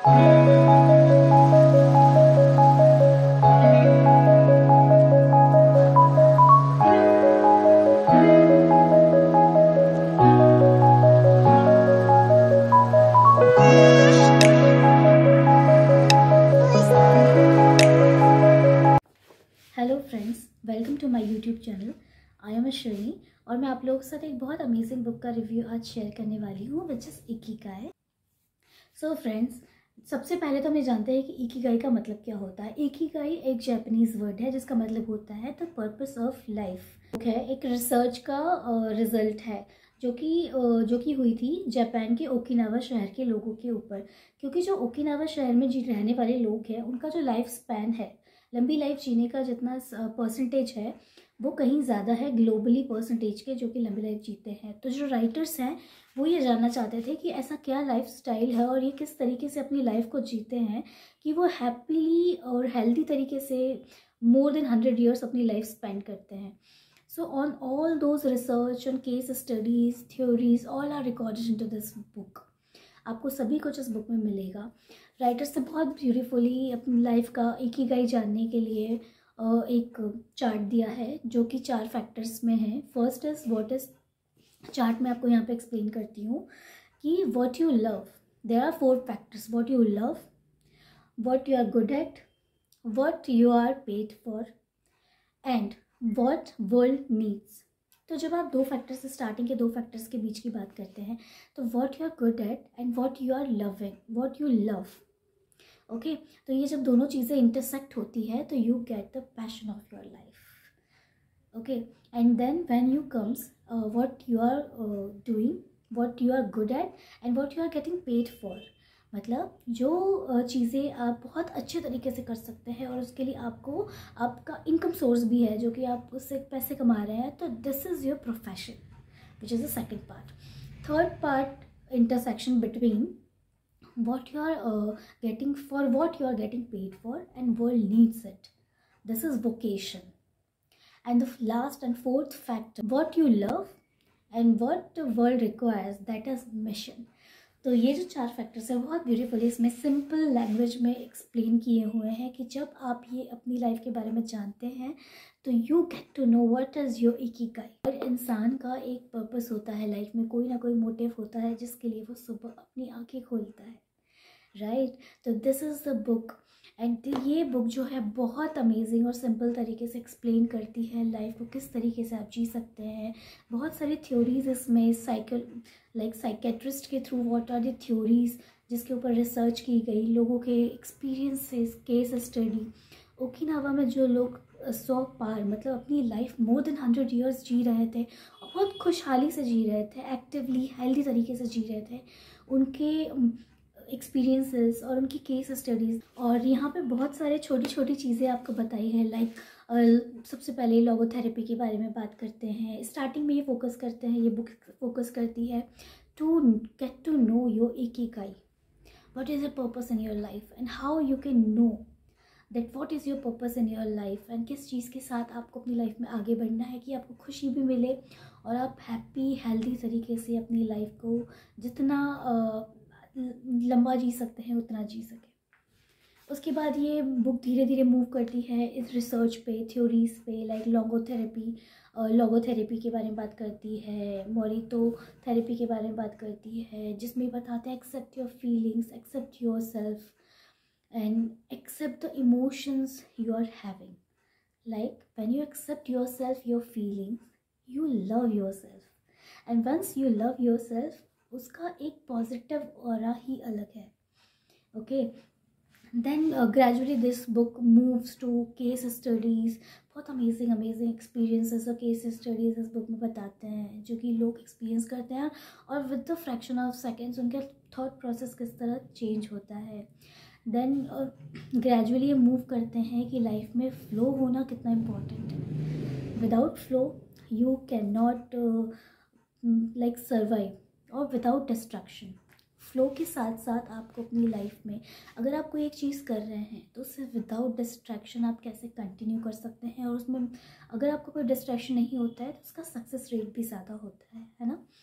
Hello friends, welcome to my YouTube channel. I am Shreni और मैं आप लोगों के साथ एक बहुत अमेजिंग बुक का रिव्यू आज शेयर करने वाली हूँ, which is Ikigai. So friends, सबसे पहले तो हम ये जानते हैं कि इकिगाई का मतलब क्या होता है। इकिगाई एक जापानीज वर्ड है जिसका मतलब होता है the purpose of life. Okay, एक रिसर्च का रिजल्ट है जो कि हुई थी जापान के ओकिनावा शहर के लोगों के ऊपर। क्योंकि जो ओकिनावा शहर में रहने वाले लोग हैं, उनका जो लाइफ स्पैन है, लंबी लाइफ जीने का जितना परसेंटेज है, वो कहीं ज़्यादा है ग्लोबली परसेंटेज के जो कि लंबी लाइफ जीते हैं। तो जो राइटर्स हैं वो ये जानना चाहते थे कि ऐसा क्या लाइफ स्टाइल है और ये किस तरीके से अपनी लाइफ को जीते हैं कि वो हैप्पीली और हेल्दी तरीके से मोर देन 100 ईयर्स अपनी लाइफ स्पेंड करते हैं। So on all those research on case studies theories all are recorded into this book. आपको सभी कुछ इस बुक में मिलेगा। राइटर्स ने बहुत ब्यूटीफुली अपनी लाइफ का इकिगाई जानने के लिए एक चार्ट दिया है जो कि 4 फैक्टर्स में है। First is what is, chart में आपको यहाँ पे एक्सप्लेन करती हूँ कि what you love. There are 4 factors, what you love, what you are good at, what you are paid for and what world needs. तो जब आप 2 फैक्टर्स, स्टार्टिंग के 2 फैक्टर्स के बीच की बात करते हैं, तो what you are good at and what you are loving, what you love. Okay, तो ये जब दोनों चीज़ें इंटरसेक्ट होती है तो you get the passion of your life. Okay, and then when you comes what you are doing, what you are good at and what you are getting paid for. मतलब जो चीज़ें आप बहुत अच्छे तरीके से कर सकते हैं और उसके लिए आपको आपका इनकम सोर्स भी है जो कि आप उससे पैसे कमा रहे हैं, तो this is your profession, which is the second part. Third part, intersection between what you are getting, for what you are getting paid for and world needs it, this is vocation. And the last and fourth factor, what you love and what the world requires, that is mission. तो ये जो 4 factors है बहुत beautifully इसमें simple language में explain किए हुए हैं कि जब आप ये अपनी लाइफ के बारे में जानते हैं तो you get to know what is your Ikigai. और इंसान का एक पर्पस होता है लाइफ में, कोई ना कोई मोटिव होता है जिसके लिए वो सुबह अपनी आंखें खोलता है, राइट। तो this is the book and ये बुक जो है बहुत अमेजिंग और सिंपल तरीके से एक्सप्लेन करती है लाइफ को किस तरीके से आप जी सकते हैं। बहुत सारी थ्योरीज इसमें साइकेट्रिस्ट के through what are the theories जिसके ऊपर रिसर्च की गई, लोगों के एक्सपीरियंसेस, केस स्टडी। ओकिनावा में जो लोग 100 पार मतलब अपनी लाइफ मोर देन 100 ईयर्स जी रहे थे और बहुत खुशहाली से जी रहे थे, एक्टिवली हेल्दी तरीके से जी रहे थे, उनके एक्सपीरियंसेस और उनकी केस स्टडीज़। और यहाँ पे बहुत सारे छोटी छोटी चीज़ें आपको बताई है, लाइक सबसे पहले लोगोथेरेपी के बारे में बात करते हैं। स्टार्टिंग में ये फोकस करते हैं, ये बुक फोकस करती है to get to know your Ikigai, what is your purpose in your life and how you can know that what is your purpose in your life and किस चीज़ के साथ आपको अपनी लाइफ में आगे बढ़ना है कि आपको खुशी भी मिले और आप हैप्पी हेल्दी तरीके से अपनी लाइफ को जितना लंबा जी सकते हैं उतना जी सके। उसके बाद ये बुक धीरे धीरे मूव करती है इस रिसर्च पे, थ्योरीज पे, लाइक लोगोथेरेपी के बारे में बात करती है, मोरितो थेरेपी के बारे में बात करती है, जिसमें बताते हैं accept your feelings, accept your self and accept the emotions you are having. Like when you accept your self, your feelings, you love your self and once you love your self, उसका एक positive aura ही अलग है। Okay, then gradually this book moves to case studies. बहुत amazing experiences और case studies इस बुक में बताते हैं जो कि लोग एक्सपीरियंस करते हैं और with the fraction of seconds उनके थॉट प्रोसेस किस तरह चेंज होता है। देन ग्रेजुअली ये मूव करते हैं कि लाइफ में फ़्लो होना कितना इम्पॉर्टेंट है। Without flow you can not like survive और विदाउट डिस्ट्रैक्शन। फ़्लो के साथ साथ आपको अपनी लाइफ में अगर आप कोई एक चीज़ कर रहे हैं तो उससे विदाउट डिस्ट्रैक्शन आप कैसे कंटिन्यू कर सकते हैं, और उसमें अगर आपको कोई डिस्ट्रैक्शन नहीं होता है तो उसका सक्सेस रेट भी ज़्यादा होता है ना।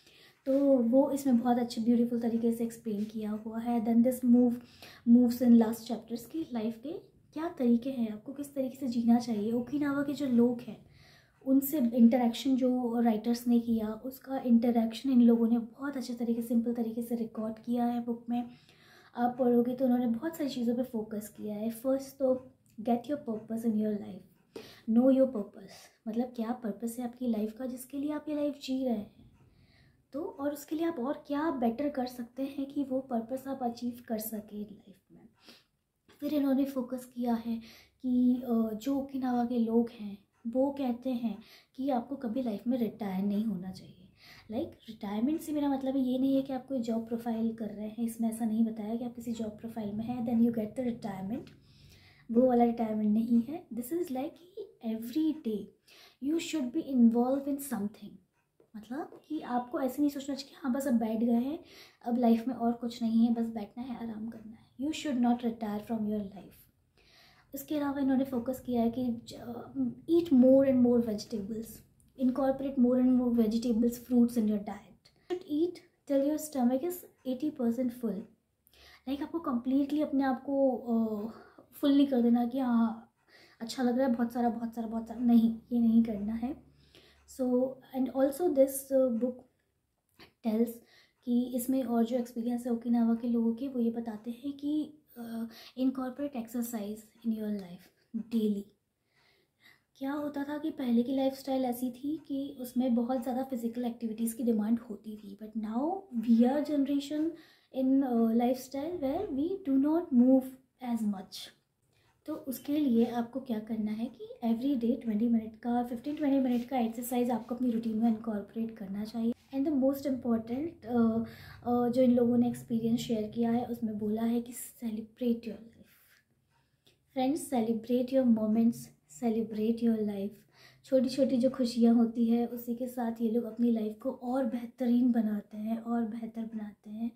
तो वो इसमें बहुत अच्छे ब्यूटीफुल तरीके से एक्सप्लेन किया हुआ है। Then this moves in last chapters की लाइफ के क्या तरीके हैं, आपको किस तरीके से जीना चाहिए। ओकिनावा के जो लोग हैं उनसे इंटरेक्शन जो राइटर्स ने किया, उसका इंटरेक्शन इन लोगों ने बहुत अच्छे तरीके सिंपल तरीके से रिकॉर्ड किया है बुक में। आप पढ़ोगे तो उन्होंने बहुत सारी चीज़ों पे फोकस किया है। फर्स्ट तो get your purpose in your life, know your purpose, मतलब क्या पर्पस है आपकी लाइफ का जिसके लिए आप ये लाइफ जी रहे हैं, तो और उसके लिए आप और क्या बेटर कर सकते हैं कि वो पर्पस आप अचीव कर सकें लाइफ में। फिर इन्होंने फोकस किया है कि जो ओकिनावा के लोग हैं वो कहते हैं कि आपको कभी लाइफ में रिटायर नहीं होना चाहिए। रिटायरमेंट से मेरा मतलब ये नहीं है कि आप कोई जॉब प्रोफाइल कर रहे हैं, इसमें ऐसा नहीं बताया कि आप किसी जॉब प्रोफाइल में हैं then you get the retirement, वो वाला रिटायरमेंट नहीं है। This is like every day you should be involve in something, मतलब कि आपको ऐसे नहीं सोचना चाहिए कि हाँ बस अब बैठ गए हैं, अब लाइफ में और कुछ नहीं है, बस बैठना है, आराम करना है। You should not retire from your life. इसके अलावा इन्होंने फोकस किया है कि eat more and more vegetables, incorporate more and more vegetables, fruits in your diet. Should eat till your stomach is 80% full. Like आपको कम्प्लीटली अपने आप को फुल नहीं कर देना कि हाँ अच्छा लग रहा है बहुत सारा बहुत सारा बहुत सारा, नहीं, ये नहीं करना है। So and also this book tells कि इसमें और जो एक्सपीरियंस है ओकिनावा के लोगों के, वो ये बताते हैं कि incorporate exercise in your life daily. क्या होता था कि पहले की लाइफस्टाइल ऐसी थी कि उसमें बहुत ज़्यादा फिजिकल एक्टिविटीज़ की डिमांड होती थी, but now we are generation in lifestyle where we do not move as much. तो उसके लिए आपको क्या करना है कि एवरी डे 20 मिनट का 15-20 मिनट का एक्सरसाइज आपको अपनी रूटीन में इनकॉर्पोरेट करना चाहिए। एंड द मोस्ट इम्पॉर्टेंट जो इन लोगों ने एक्सपीरियंस शेयर किया है उसमें बोला है कि celebrate your life friends, celebrate your moments, celebrate your life. छोटी छोटी जो खुशियाँ होती है उसी के साथ ये लोग अपनी लाइफ को और बेहतरीन बनाते हैं और बेहतर बनाते हैं।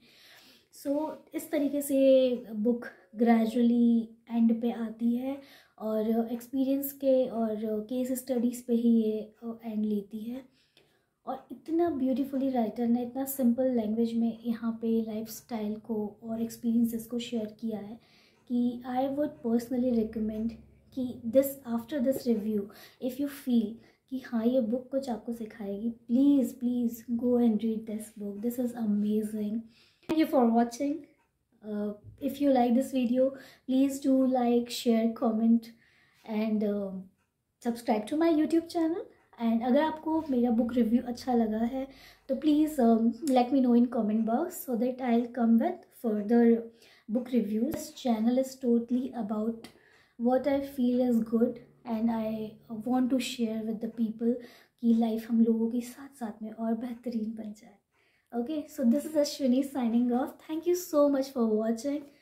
सो इस तरीके से बुक ग्रेजुअली एंड पे आती है और एक्सपीरियंस के और केस स्टडीज़ पे ही ये एंड लेती है। और इतना ब्यूटीफुली राइटर ने इतना सिंपल लैंग्वेज में यहाँ पे लाइफस्टाइल को और एक्सपीरियंसेस को शेयर किया है कि आई वुड पर्सनली रिकमेंड कि this after this review if you feel कि हाँ ये बुक कुछ आपको सिखाएगी, please please go and read this book, this is amazing. Thank you for watching. If you like this video, please do like, share, comment and subscribe to my YouTube channel. And अगर आपको मेरा book review अच्छा लगा है तो please let me know in comment box so that I'll come with further book reviews. This channel is totally about what I feel is good and I want to share with the people कि life हम लोगों के साथ साथ में और बेहतरीन बन जाए। Okay, so this is Ashwini signing off. Thank you so much for watching.